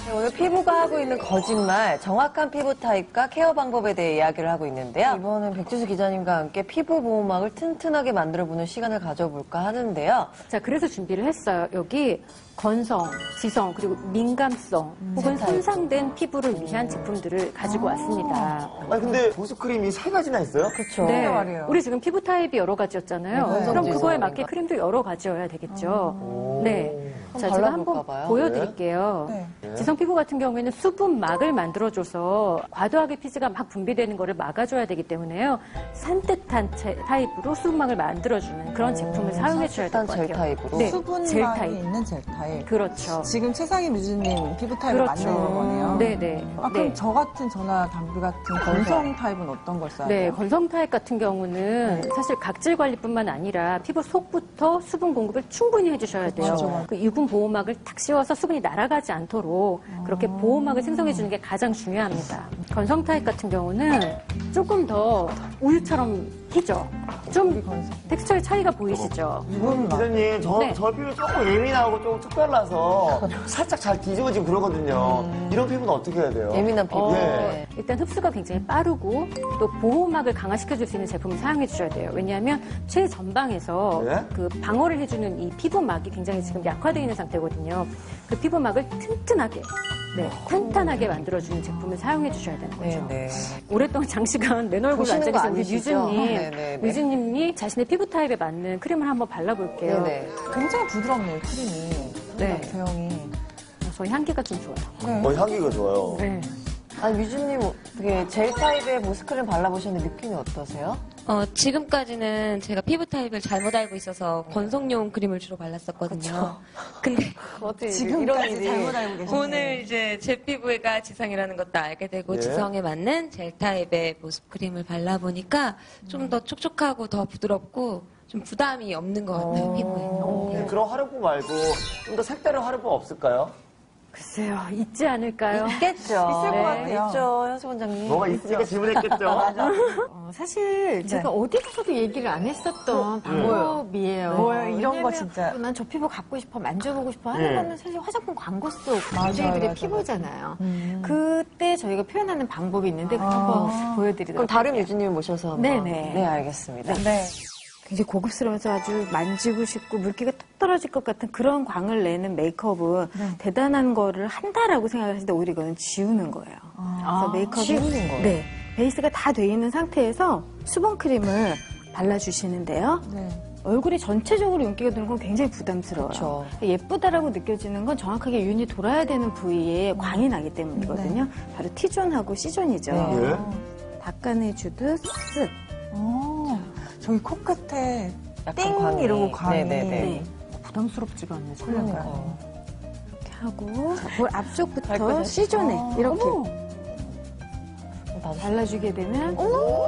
네, 오늘 피부가 하고 있는 거짓말, 정확한 피부 타입과 케어 방법에 대해 이야기를 하고 있는데요. 이번엔 백지수 기자님과 함께 피부 보호막을 튼튼하게 만들어보는 시간을 가져볼까 하는데요. 자, 그래서 준비를 했어요. 여기 건성, 지성, 그리고 민감성 혹은 손상된 피부를 위한 제품들을 가지고 왔습니다. 아니 근데 보습크림이 3가지나 있어요? 그렇죠. 네, 말이에요. 우리 지금 피부 타입이 여러 가지였잖아요. 네, 그럼 건성, 그거에 지성, 맞게 크림도 여러 가지여야 되겠죠. 네. 자, 제가 발라볼까 한번 봐요. 보여드릴게요. 네. 지성 피부 같은 경우에는 수분막을 만들어줘서 과도하게 피지가 막 분비되는 거를 막아줘야 되기 때문에요. 산뜻한 타입으로 수분막을 만들어주는 그런 제품을 사용해줘야 될 것 산뜻한 같아요. 젤 타입으로? 네, 젤 수분막이 타입. 있는 젤 타입. 그렇죠. 지금 최상희 뮤즈님 피부 타입을 그렇죠. 만드는 거네요. 네네. 아, 그럼 저 같은 저나 담비 같은 건성 타입은 어떤 걸 써야 네, 돼요? 건성 타입 같은 경우는 사실 각질 관리뿐만 아니라 피부 속부터 수분 공급을 충분히 해주셔야 돼요. 맞아. 그 유분 보호막을 탁 씌워서 수분이 날아가지 않도록 그렇게 보호막을 생성해주는 게 가장 중요합니다. 건성 타입 같은 경우는 조금 더 우유처럼 희죠. 좀 텍스처의 차이가 보이시죠? 기자님, 네. 저 피부 조금 예민하고 조금 특별라서 살짝 잘 뒤집어지고 그러거든요. 이런 피부는 어떻게 해야 돼요? 예민한 피부. 네. 일단 흡수가 굉장히 빠르고 또 보호막을 강화시켜줄 수 있는 제품을 사용해 주셔야 돼요. 왜냐하면 최전방에서 네? 그 방어를 해주는 이 피부막이 굉장히 지금 약화되어 있는 상태거든요. 그 피부막을 튼튼하게, 탄탄하게 만들어주는 제품을 사용해 주셔야 되는 거죠. 네. 오랫동안 장시간 내 얼굴로 보시는 앉아 거 계신 우리 아니시죠? 뮤즈님, 네네네. 뮤즈님이 자신의 피부 타입에 맞는 크림을 한번 발라볼게요. 네네. 굉장히 부드럽네요, 크림이. 네. 제형이. 저희 향기가 좀 좋아요. 향기가 좋아요. 네. 아니, 뮤즈님, 어떻게 젤 타입의 보습크림 발라보셨는데 느낌이 어떠세요? 지금까지는 제가 피부 타입을 잘못 알고 있어서 건성용 크림을 주로 발랐었거든요. 근데 어떻게 지금까지 잘못 알고 계셨네요. 오늘 이제 제 피부가 지성이라는 것도 알게 되고 예. 지성에 맞는 젤 타입의 보습크림을 발라보니까 좀 더 촉촉하고 더 부드럽고 좀 부담이 없는 것 같아요, 피부에. 네, 그런 화장품 말고 좀 더 색다른 화장품 없을까요? 글쎄요, 있지 않을까요? 있겠죠. 있을 것 같아요. 있죠, 현수 원장님. 뭐가 있으니까 질문했겠죠? 사실 제가 어디 가서도 얘기를 안 했었던 방법이에요. 뭐예요? 이런 거 왜냐면 진짜. 난 저 피부 갖고 싶어, 만져보고 싶어 하는 네. 거는 사실 화장품 광고 속 맞아요, 저희들의 맞아요. 피부잖아요. 그때 저희가 표현하는 방법이 있는데 그거 한번 보여드리도록 그럼 다른 할게요. 뮤즈님을 모셔서 한번. 네네. 네, 알겠습니다. 네. 굉장히 고급스러워서 아주 만지고 싶고 물기가 톡 떨어질 것 같은 그런 광을 내는 메이크업은 대단한 거를 한다라고 생각하시는데 오히려 이거는 지우는 거예요. 그래서 메이크업이 지우는 거예요? 네, 베이스가 다 돼 있는 상태에서 수분크림을 발라주시는데요. 네. 얼굴이 전체적으로 윤기가 도는 건 굉장히 부담스러워요. 그쵸. 예쁘다라고 느껴지는 건 정확하게 윤이 돌아야 되는 부위에 광이 나기 때문이거든요. 바로 T존하고 C존이죠. 예. 닦아내주듯 쓱. 저기 코끝에 약간 띵 광이. 이러고 광이. 네네네. 네. 부담스럽지가 않네, 그러니까요. 이렇게 하고 볼 앞쪽부터 발끝에? C존에 이렇게 나도 발라주게 되면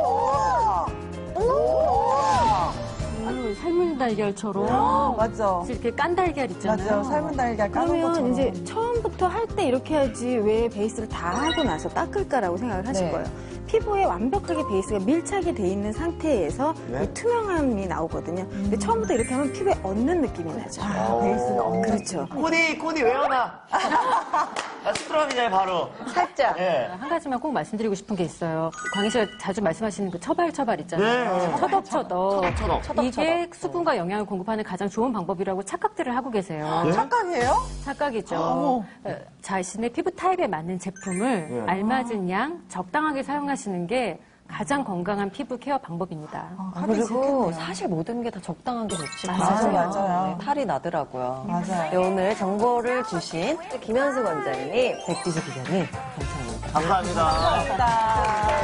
삶은 달걀처럼 맞죠. 이렇게 깐 달걀 있잖아요. 맞아요. 삶은 달걀 까는 그러면 것처럼. 이제 처음부터 할 때 이렇게 해야지 왜 베이스를 다 하고 나서 닦을까라고 생각을 하실 네. 거예요. 피부에 완벽하게 베이스가 밀착이 돼 있는 상태에서 네. 이 투명함이 나오거든요. 근데 처음부터 이렇게 하면 피부에 얹는 느낌이 나죠. 베이스가 없는. 그렇죠. 코디 외워놔. 스크럼이잖아요, 바로. 살짝. 예. 한 가지만 꼭 말씀드리고 싶은 게 있어요. 광희 씨가 자주 말씀하시는 그 처발 있잖아요. 네. 처덕처덕. 처덕처덕. 이게 수분과 영양을 공급하는 가장 좋은 방법이라고 착각들을 하고 계세요. 네? 착각이에요? 착각이죠. 자신의 피부 타입에 맞는 제품을 네. 알맞은 양 적당하게 사용하시는 게 가장 건강한 피부 케어 방법입니다. 그리고 사실 모든 게 다 적당한 게 좋지. 맞아요, 맞아요. 네, 탈이 나더라고요. 맞아요. 네, 오늘 정보를 주신 김현수 원장님, 백지수 기자님, 감사합니다. 감사합니다.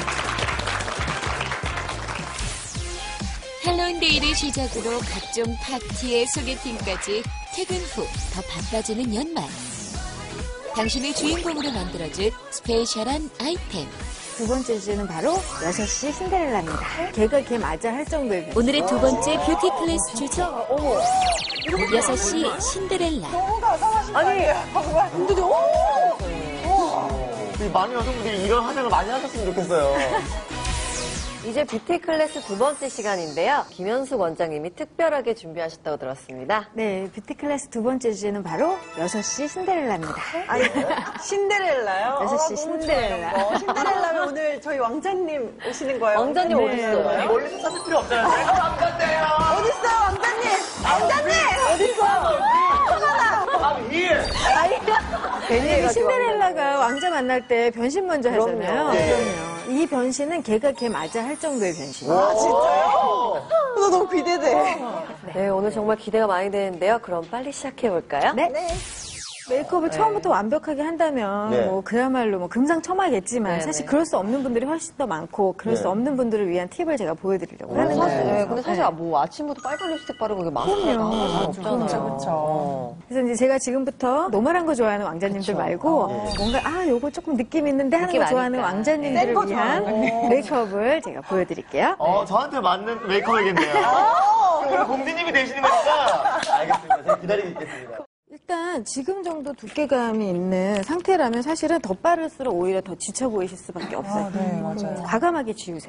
할로윈데이를 시작으로 각종 파티에 소개팅까지 퇴근 후 더 바빠지는 연말. 당신을 주인공으로 만들어줄 스페셜한 아이템. 두 번째 주제는 바로 6시 신데렐라입니다. 걔가 걔 맞아 할 정도의 오늘의 두 번째 뷰티 클래스 주제. 6시 신데렐라. 아니, 분들이 우리 많은 여성분들이 이런 화장을 많이 하셨으면 좋겠어요. 이제 뷰티 클래스 두 번째 시간인데요. 김현숙 원장님이 특별하게 준비하셨다고 들었습니다. 네, 뷰티 클래스 두 번째 주제는 바로 6시 신데렐라입니다. 아니, 신데렐라요? 6시 신데렐라. 신데렐라면 오늘 저희 왕자님 오시는 거예요? 왕자님 어딨어요? 멀리서 찾을 필요 없잖아요. 제가 왕자인데요. 어딨어요, 왕자님? 왕자님! I'm here. 괜히 해가지고 신데렐라가 왕자 만날 때 변신 먼저 하잖아요. 그럼요. 그럼요. 이 변신은 걔가 걔 맞아 할 정도의 변신이에요. 아, 진짜요? 나 너무 기대돼. 네, 오늘 정말 기대가 많이 되는데요. 그럼 빨리 시작해볼까요? 네. 메이크업을 처음부터 완벽하게 한다면 네. 뭐 그야말로 뭐 금상첨화겠지만 네, 사실 네. 그럴 수 없는 분들이 훨씬 더 많고 그럴 네. 수 없는 분들을 위한 팁을 제가 보여드리려고 하는 사실, 거예요. 네, 근데 사실 뭐 아침부터 빨간 립스틱 바르고 이게 마스크가 하나도 없잖아요. 그쵸. 그래서 이제 제가 지금부터 노멀한 거 좋아하는 왕자님들 말고 뭔가 요거 조금 느낌 있는데 하는 느낌 거 좋아하는 아니까. 왕자님들을 센거 위한 좋아하는 메이크업을 제가 보여드릴게요. 저한테 맞는 메이크업이겠네요. 오늘 공주님이 되시는 거니까. 알겠습니다. 제가 기다리고 있겠습니다. 일단 지금 정도 두께감이 있는 상태라면 사실은 더 빠를수록 오히려 더 지쳐 보이실 수밖에 없어요. 네, 맞아요. 과감하게 지우세요.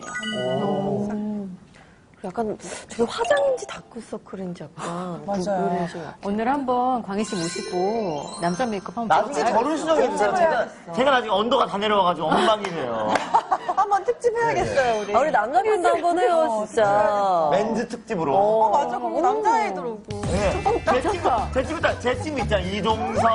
약간 저게 화장인지 다크서클인지 약간 맞아요. 그런 식으로. 오늘 한번 광희 씨 모시고 남자 메이크업 한번 나중에 해볼까요? 저를 수정해주세요. 제가 나중에 언더가 다 내려와가지고 엉망이네요. 한번 특집 해야겠어요, 우리. 우리 남자분도 한번 해요, 진짜. 멘즈 특집으로. 맞아, 그럼 남자애들 오고. 네. 제 친구 있잖아. 이동석,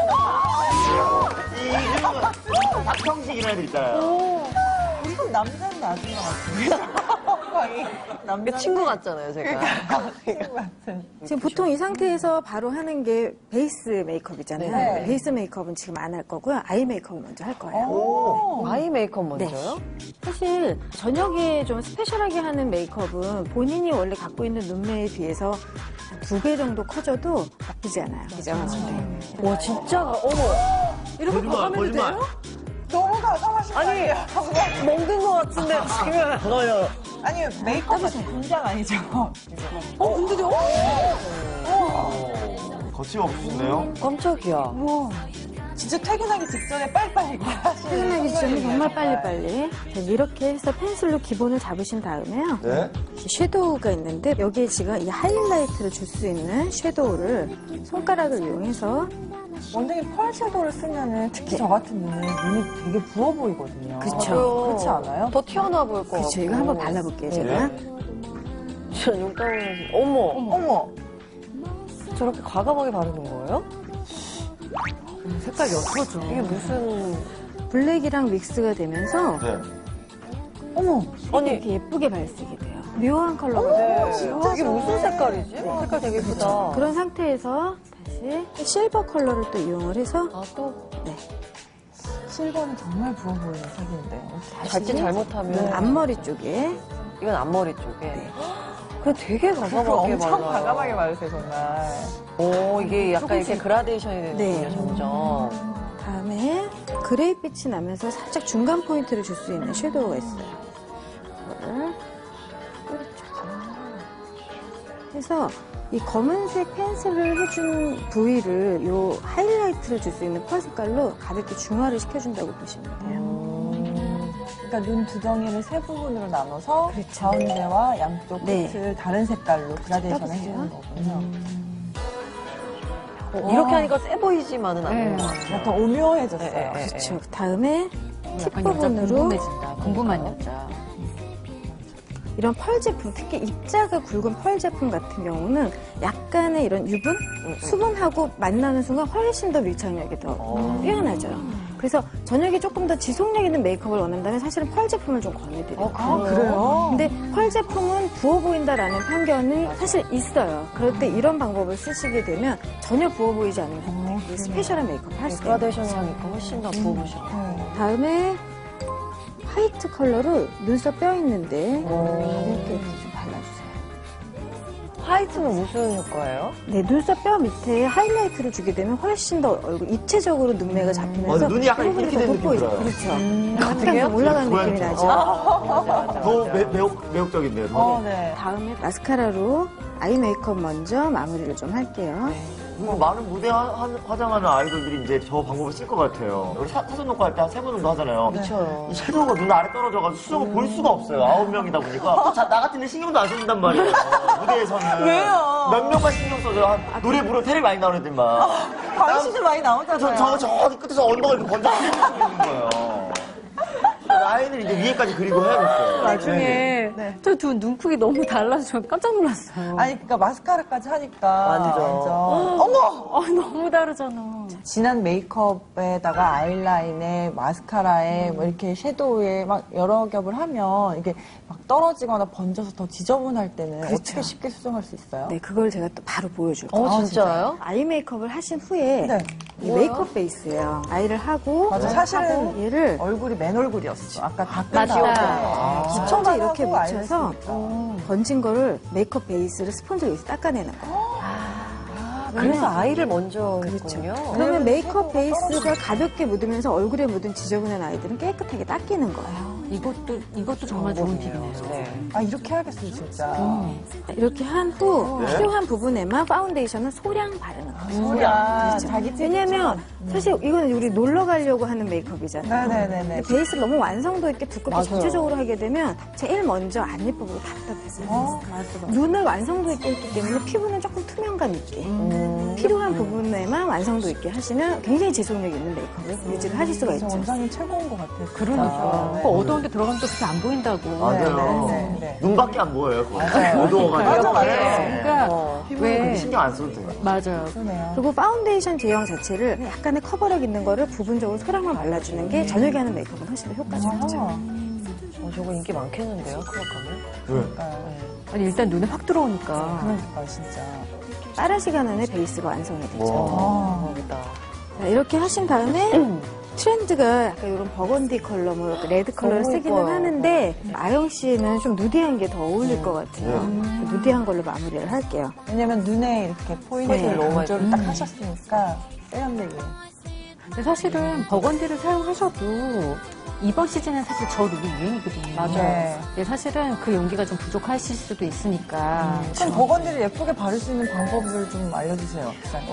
이준, 박형식 이런 애들 있잖아요. 우리는 남자는 나중에 같은데. 남자 친구 같잖아요, 제가. 친구 같은. 지금 보통 이 상태에서 바로 하는 게 베이스 메이크업이잖아요. 네. 베이스 메이크업은 지금 안 할 거고요. 아이 메이크업을 먼저 할 거예요. 아이 메이크업 먼저요? 사실 저녁에 좀 스페셜하게 하는 메이크업은 본인이 원래 갖고 있는 눈매에 비해서 2배 정도 커져도 나쁘지 않아요. 그죠? 네. 와, 진짜, 어머. 이렇게 과감해도 돼요? 너무 가감하신 거 아니에요? 먹는 것 같은데, 지금. 아니, 메이크업은 분장 아니죠? 근데 거침없으신데요? 깜짝이야. 진짜 퇴근하기 직전에 빨리빨리 하시는 퇴근하기 전에 정말 빨리빨리. 자, 이렇게 해서 펜슬로 기본을 잡으신 다음에요. 네. 섀도우가 있는데 여기에 지금 이 하이라이트를 줄 수 있는 섀도우를 손가락을 이용해서 원장님 펄 섀도우를 쓰면은 특히 저 같은 눈이 되게 부어 보이거든요. 그쵸. 그렇지 않아요? 더 튀어나와 보일 것 같고. 그렇죠. 이거 한번 발라볼게요, 제가. 진짜 눈 떠오르는. 어머. 어머. 저렇게 과감하게 바르는 거예요? 색깔이 예쁘죠? 이게 무슨. 블랙이랑 믹스가 되면서 네. 어머, 아니. 이렇게 예쁘게 발색이 돼요. 묘한 컬러가 돼요. 이게 무슨 색깔이지? 색깔 되게 예쁘다. 그런 상태에서 다시 실버 컬러를 또 이용을 해서 아, 또. 실버는 정말 부어 보이는 색인데. 자칫 잘못하면. 앞머리 쪽에 이건 앞머리 쪽에. 그래 되게 그거 과감하게 엄청 발라요. 과감하게 바르세요, 정말. 오, 이게 약간 이렇게 그라데이션이 되는군요, 네. 점점. 다음에 그레이빛이 나면서 살짝 중간 포인트를 줄 수 있는 섀도우가 있어요. 이거를 뿌리 쪽에 해서 이 검은색 펜슬을 해준 부위를 요 하이라이트를 줄 수 있는 펄 색깔로 가볍게 중화를 시켜준다고 보시면 돼요. 그러니까 눈 두덩이를 세 부분으로 나눠서 그렇죠. 가운데와 양쪽 네. 끝을 다른 색깔로 그라데이션을 떠보세요. 해주는 거군요. 이렇게 하니까 세 보이지만은 않는 것 같아요. 약간 오묘해졌어요. 네, 네. 그렇죠. 그 다음에 약간 여자 팁부분으로 궁금해진다. 궁금한 여자. 이런 펄 제품, 특히 입자가 굵은 펄 제품 같은 경우는 약간의 이런 유분, 수분하고 만나는 순간 훨씬 더 밀착력이 더 뛰어나죠. 그래서 저녁에 조금 더 지속력 있는 메이크업을 원한다면 사실은 펄 제품을 좀 권해드려요. 그래요? 근데 펄 제품은 부어 보인다라는 편견이 사실 있어요. 그럴 때 이런 방법을 쓰시게 되면 전혀 부어 보이지 않는 상태. 스페셜한 메이크업을 할 수 있어요. 그라데이션을 하니까 훨씬 더 부어보시고. 다음에 화이트 컬러를 눈썹 뼈 있는데 가볍게 이렇게 좀 발라주세요. 화이트는 무슨 효과예요? 네, 눈썹 뼈 밑에 하이라이트를 주게 되면 훨씬 더 얼굴 입체적으로 눈매가 잡히면서 눈이 약간 이 부분이 이렇게 더 되는 돋보이죠. 느낌 그렇죠. 약간 좀 올라가는 느낌이 나죠. 더 매혹적인데요, 눈이. 네. 다음에 마스카라로 아이 메이크업 먼저 마무리를 좀 할게요. 그리고 많은 무대 화장하는 아이돌들이 이제 저 방법을 쓸 것 같아요. 우리 사전 녹화할 때 한 3번 정도 하잖아요. 그렇죠. 이 섀도우가 눈 아래 떨어져가지고 수정을 볼 수가 없어요. 9명이다 보니까. 나 같은 애 신경도 안 써준단 말이에요. 무대에서는. 왜요? 몇 명만 신경 써줘요. 노래 부르면 테레비 많이 나오는 애들만. 광시도 많이 나오잖아요. 저기 끝에서 언덕을 이렇게 번쩍 있는 거예요. 라인을 이제 위에까지 그리고 해야겠어요. 나중에 네. 저 두 눈크기 너무 달라서 깜짝 놀랐어요. 아니, 그러니까 마스카라까지 하니까. 완전. 어머! 너무 다르잖아. 진한 메이크업에다가 아이라인에 마스카라에 뭐 이렇게 섀도우에 막 여러 겹을 하면 이게 막 떨어지거나 번져서 더 지저분할 때는 어떻게 쉽게 수정할 수 있어요? 네, 그걸 제가 또 바로 보여줄게요. 진짜요? 아이 메이크업을 하신 후에 네. 이 메이크업 베이스예요. 아이를 하고 맞아. 사실은 하고 얘를 얼굴이 맨 얼굴이었어. 아까 다 맞다. 끝나고. 스펀지 이렇게 하고 알수 묻혀서 번진 거를 메이크업 베이스를 스펀지로 여기서 닦아내는 거예요. 그래서 아이를 먼저 그렇죠. 했군요. 그러면 메이크업 베이스가 가볍게 묻으면서 얼굴에 묻은 지저분한 아이들은 깨끗하게 닦이는 거예요. 이것도 정말 좋은 팁이네요. 네. 아, 이렇게 해야겠어요, 진짜. 이렇게 한 후 필요한 부분에만 파운데이션을 소량 바르는 거예요. 소량. 자기 왜냐면 사실 이거는 우리 놀러 가려고 하는 메이크업이잖아요. 네네네네. 근데 베이스를 너무 완성도 있게 두껍게 맞아요. 전체적으로 하게 되면 제일 먼저 안 예뻐 보고 답답해서 맞아. 눈을 완성도 있게 했기 때문에 피부는 조금 투명감 있게 필요한 부분에만 완성도 있게 하시면 굉장히 지속력 있는 메이크업을 유지를 하실 수가 그래서 있죠. 원장님 최고인 것 같아요. 그러니까. 네. 그 어두운 데 들어가면 또 그렇게 안 보인다고. 맞아요. 네. 눈밖에 안 보여요. 맞아요. 어두워가지고. 맞아. 그러니까 피부는 그렇게 왜 신경 안 써도 돼요. 맞아요. 그러네요. 그리고 파운데이션 제형 자체를 약간의 커버력 있는 거를 부분적으로 소량만 발라주는 게 저녁에 하는 메이크업은 훨씬 더 효과적이죠. 저거 인기 많겠는데요, 클럽하면? 아니 일단 눈에 확 들어오니까. 그러니까, 진짜. 빠른 시간 안에 베이스가 완성이 되죠. 대박이다. 자, 이렇게 하신 다음에 트렌드가 약간 이런 버건디 컬러, 뭐 레드 컬러를 너무 쓰기는 예뻐요. 하는데 아영 씨는 좀 누디한 게 더 어울릴 것 같아요. 누디한 걸로 마무리를 할게요. 왜냐면 눈에 이렇게 포인트를 네. 너무 강조를 딱 하셨으니까 세련되게. 근데 사실은 버건디를 사용하셔도 이번 시즌은 사실 저 룩이 유행이거든요. 맞아요. 네. 근데 사실은 그 용기가 좀 부족하실 수도 있으니까. 그럼 버건디를 예쁘게 바를 수 있는 방법을 좀 알려주세요. 기사님.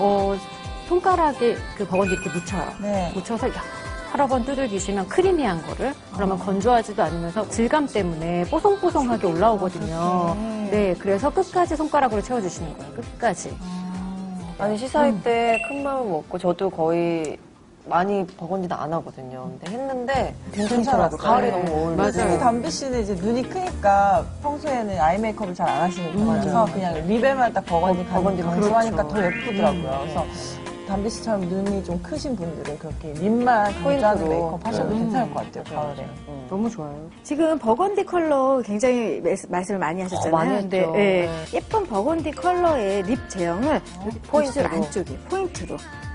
손가락에 그 버건디 이렇게 묻혀요. 네. 묻혀서 여러 번 두들기시면 크리미한 거를 그러면 건조하지도 않으면서 질감 때문에 뽀송뽀송하게 올라오거든요. 네, 그래서 끝까지 손가락으로 채워주시는 거예요. 끝까지. 아니, 시사회 때 큰 마음 먹고 저도 거의 많이 버건디는 안 하거든요. 근데 했는데 괜찮더라고요. 가을에 너무 어울리고. 맞아요. 담비 씨는 이제 눈이 크니까 평소에는 아이 메이크업을 잘 안 하시는 편이라서 그냥 립에만 딱 버건디 강조하니까 더 예쁘더라고요. 그래서 담비 씨처럼 눈이 좀 크신 분들은 그렇게 립만 강조하는 메이크업 하셔도 괜찮을 것 같아요, 가을에. 너무 좋아요. 지금 버건디 컬러 굉장히 말씀을 많이 하셨잖아요. 많이 근데 했죠. 예, 예쁜 버건디 컬러의 립 제형을 여기 포인트로. 입술 안쪽에 포인트로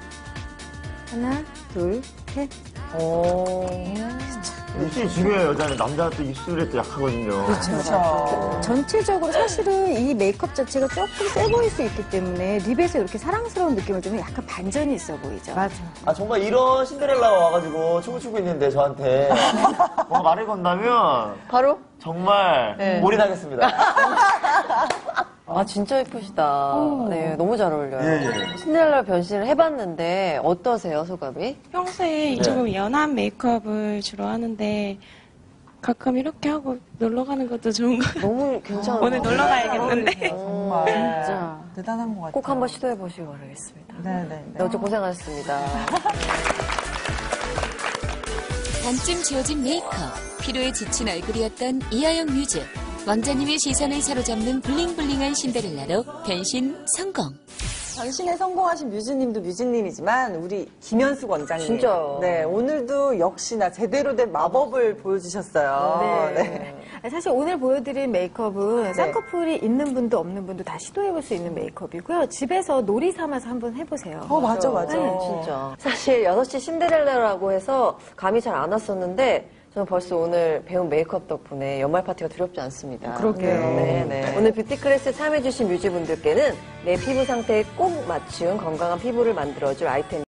하나, 둘, 셋. 입술이 중요해요, 여자는. 남자는 또 입술에 또 약하거든요. 그렇죠. 전체적으로 사실은 이 메이크업 자체가 조금 세 보일 수 있기 때문에 립에서 이렇게 사랑스러운 느낌을 주면 약간 반전이 있어 보이죠. 맞아. 아, 정말 이런 신데렐라가 와가지고 춤을 추고 있는데 저한테 뭔가 말을 건다면 바로? 정말 네. 올인하겠습니다. 아, 진짜 예쁘시다. 네, 너무 잘 어울려요. 예. 신데렐라 변신을 해봤는데 어떠세요, 소감이? 평소에 네. 조금 연한 메이크업을 주로 하는데 가끔 이렇게 하고 놀러 가는 것도 좋은 것 같아요. 너무 괜찮아요. 오늘 놀러 가야겠는데. 정말. 진짜. 대단한 것 같아요. 꼭 한번 시도해보시기 바라겠습니다. 네네. 네, 어제 고생하셨습니다. 반쯤 지워진 메이크업, 피로에 지친 얼굴이었던 이하영 뮤즈. 왕자님의 시선을 사로잡는 블링블링한 신데렐라로 변신 성공. 변신에 성공하신 뮤즈님도 뮤즈님이지만 우리 김현숙 원장님. 진짜요. 네, 오늘도 역시나 제대로 된 마법을 보여주셨어요. 네. 사실 오늘 보여드린 메이크업은 쌍꺼풀이 있는 분도 없는 분도 다 시도해볼 수 있는 메이크업이고요. 집에서 놀이 삼아서 한번 해보세요. 맞아. 네, 진짜. 사실 6시 신데렐라라고 해서 감이 잘 안 왔었는데 저는 벌써 오늘 배운 메이크업 덕분에 연말 파티가 두렵지 않습니다. 그러게요. 네. 오늘 뷰티 클래스 참여해주신 뮤즈분들께는 내 피부 상태에 꼭 맞춘 건강한 피부를 만들어줄 아이템